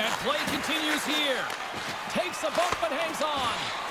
And play continues here. Takes a bump but hangs on.